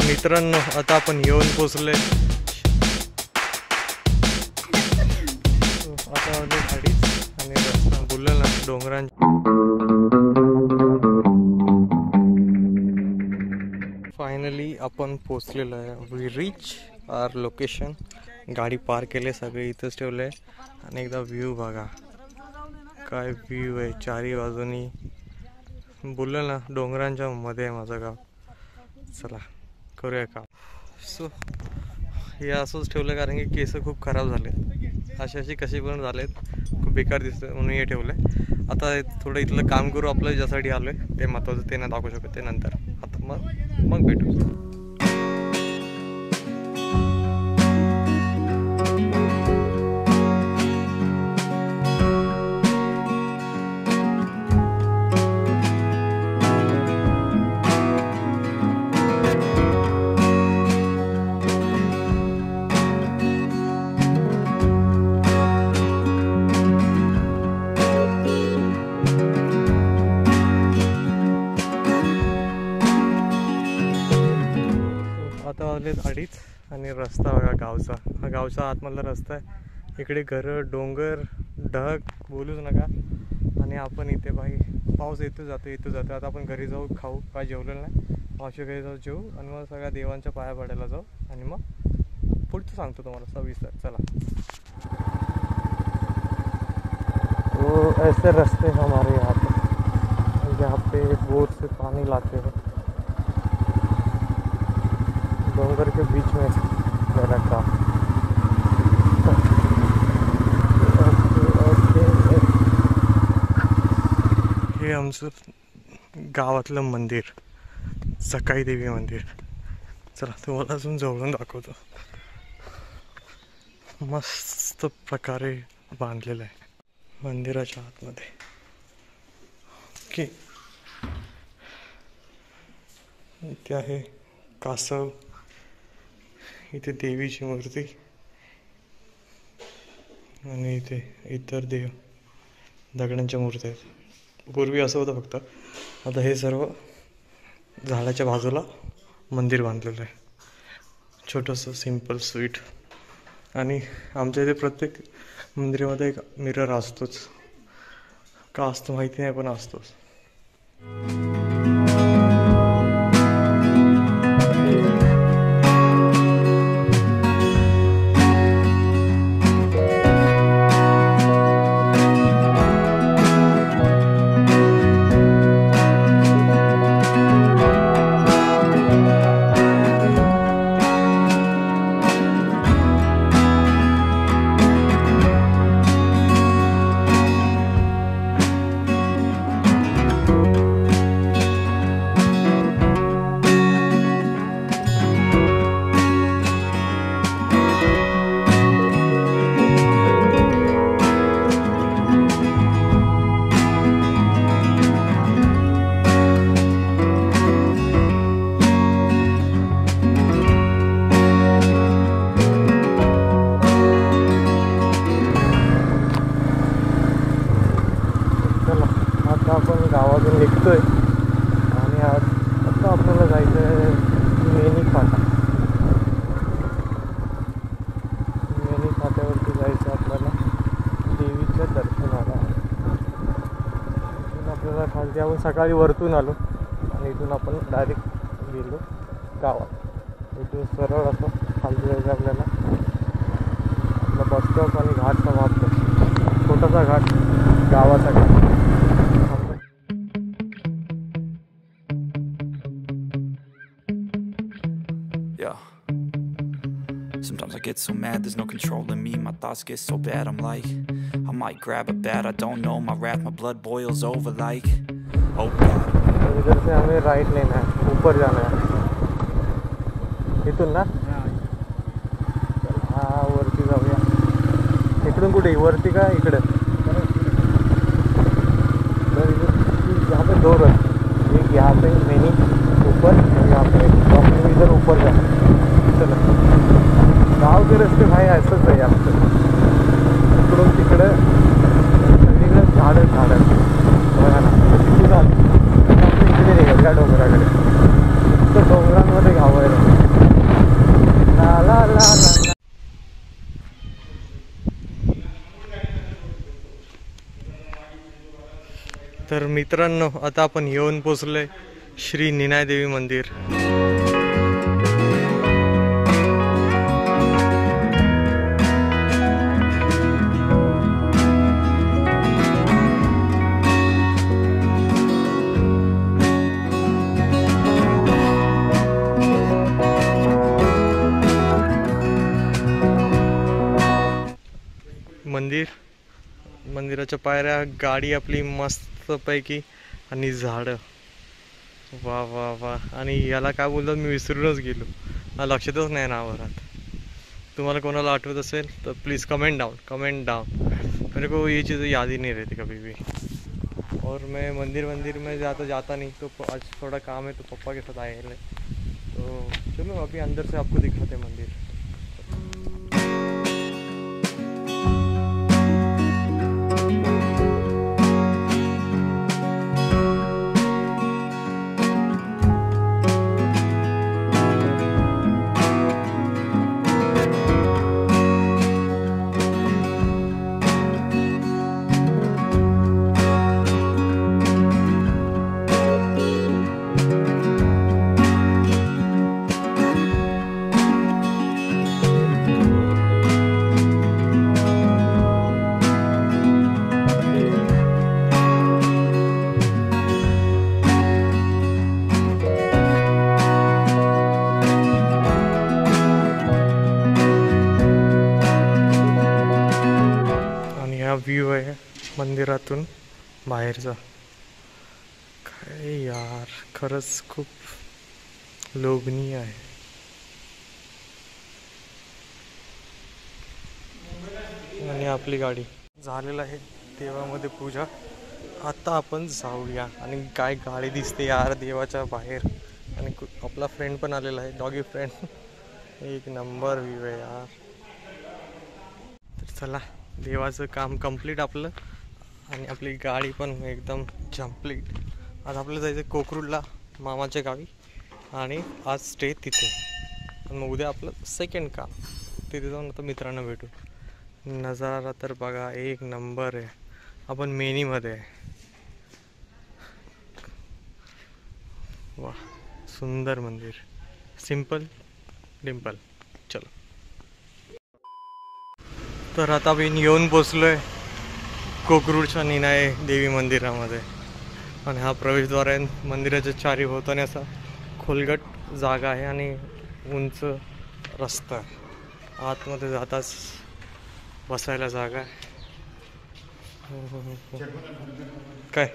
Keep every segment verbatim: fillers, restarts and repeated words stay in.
मित्रांनो आता आपण येऊन पोचले. आता आले गाडीच आणि रस्ता बोललं ना डोंगरांच्या. फायनली आपण पोचलेलो आहे. We reach our location. गाडी पार्क केले सगळे इथंच ठेवले आणि एकदा व्ह्यू बघा काय व्ह्यू आहे चारी बाजूनी. बोललं ना डोंगरांच्या मध्ये आहे माझं गाव. चला करूया काम. सो हे असंच ठेवलं कारण की केस खूप खराब झाले. अशी अशी कशी पण झालेत, खूप बेकार दिसतं म्हणून हे ठेवलं आहे. आता थोडं इथलं काम करू आपलं ज्यासाठी आलो आहे ते महत्त्वाचं. ते नाही दाखवू शकत ते नंतर. आता मग मग भेटू. आता आलेत अडीच आणि रस्ता बघा गावचा. हा गावचा आतमधला रस्ता आहे. इकडे घरं डोंगर ढग बोलूच नका. आणि आपण इथे बाई पाऊस येतो जातो येतो जातो. आता आपण घरी जाऊ खाऊ. काय जेवलेलं नाही. मावशी घरी जाऊ जेऊ आणि मग सगळ्या देवांच्या पाया पडायला जाऊ आणि मग पुढचं सांगतो तुम्हाला सविस्तर. चला. तो ऐसे रस्ते हमारे यहाँ पे यहाँ पे बोर से पानी लाते हैं डोंगर के बीच में मेरा काम. हे आमचं गावातलं मंदिर सकाई देवी मंदिर. चला तुम्हाला अजून जवळून दाखवतो. मस्त प्रकारे बांधलेलं आहे मंदिराच्या आतमध्ये. ओके इथे आहे कासव. इथे देवीची मूर्ती आणि इथे इतर देव दगडांच्या मूर्त्या आहेत. पूर्वी असं होतं फक्त. आता हे सर्व झाडाच्या बाजूला मंदिर बांधलेलं आहे. छोटंसं सिम्पल स्वीट. आणि आमच्या इथे प्रत्येक मंदिरामध्ये एक मिरर असतोच. का असतो माहिती नाही पण असतोच. आपण गावातून निघतोय आणि आज आता आपल्याला जायचं आहे मेनी फाटा. मेनी फाट्यावरती जायचं आपल्याला देवीच्या दर्शनाला. इथून आपल्याला खालती आपण सकाळी वरतून आलो आणि इथून आपण डायरेक्ट गेलो गावात. इथून सरळ असं खालती जायचं आपल्याला. आपला बसस्टॉप आणि घाट समाप्त. छोटासा घाट गावाचा घाट. Sometimes I get so mad, there's no controlling me. My thoughts get so bad, I'm like, I might grab a bat, I don't know. My wrath, my blood boils over like, oh God. इधर से हमें right लेना है, ऊपर जाना है. इथून ना हाँ वरती जाऊया. इकडून कुठे वरती का इकडे. यहाँ पे दो रास्ते. एक यहाँ पे मेनी ऊपर और यहाँ पे तो इधर ऊपर जाना. चलो गाव के रस्ते भाई असंच आहे आमचं. इकडून तिकडे सगळीकडे झाडं झाडं बघा ना. तिथून आलं इकडे निघाल या डोंगराकडे. तर डोंगरांमध्ये गाव आहे. तर मित्रांनो आता आपण येऊन पोचलोय श्री निनाय देवी मंदिर. मंदिर मंदिराच्या पायऱ्या, गाडी आपली मस्त पैकी आणि झाडं. वा वा वा. आणि याला काय बोलतात मी विसरूनच गेलो, मला लक्षातच नाही नावारात. तुम्हाला कोणाला आठवत असेल तर please comment down comment down मेरे को ये चीज़ें याद ही नहीं रहती कभी भी. और मैं मंदिर मंदिर में ज़्यादा जाता नहीं, तो आज थोड़ा काम है तो पापा के साथ आए हैं. तो चलो अभी अंदर से आपको दिखाते मंदिर. व्ह्यू आहे मंदिरातून बाहेरचा. काय यार, खरंच खूप लोभनीय आहे. आणि आपली गाडी झालेलं आहे देवामध्ये पूजा. आता आपण जाऊया. आणि काय गाडी दिसते यार देवाच्या बाहेर. आणि आपला फ्रेंड पण आलेला आहे, डॉगी फ्रेंड. एक नंबर व्ह्यू आहे यार. तर चला, देवाचं काम कंप्लीट आपलं आणि आपली गाडी पण एकदम कंप्लीट. आज आपल्याला जायचं कोकरूडला मामाच्या गावी आणि आज स्टे तिथे. आणि मग उद्या आपलं सेकंड काम तिथे जाऊन आता मित्रांना भेटू. नजारा तर बघा एक नंबर आहे. आपण मेनीमध्ये आहे. वा, सुंदर मंदिर, सिंपल डिम्पल. चलो, तर आता मी येऊन पोचलोय कोकरूडच्या निनाय देवी मंदिरामध्ये. आणि हा प्रवेशद्वार आहे. मंदिराच्या चारी भोवताने असा खोलगट जागा आहे आणि उंच रस्ता आहे. आतमध्ये जाताच बसायला जागा आहे. काय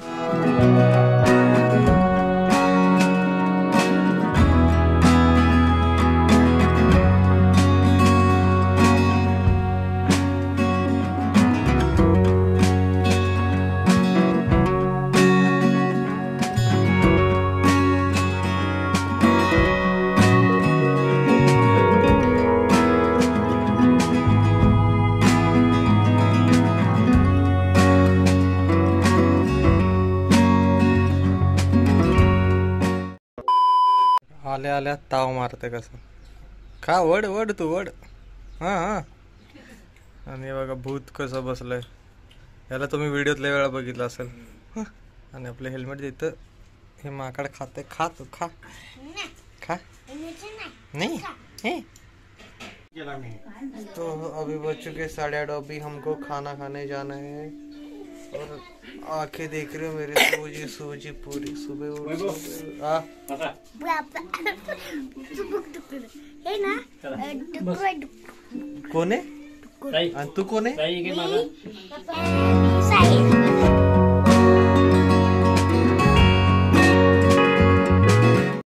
आल्या आल्या ताव मारते कसं. का वड वड तू वड. हां हां. आणि बघा भूत कसं बसलंय. याला तुम्ही व्हिडिओत लय वेळा बघितला असेल. आणि आपलं हेल्मेट देतं. हे माकड खाते. खा तू खा खा. नहीं है. तो अभी बज चुके साढ़े आठ. अभी हमको खाना खाने जाना है. और आंखें देख रहे हो मेरी, सूजी सूजी पूरी. सुबह उठ आ कोण आहे आणि तू कोण आहे.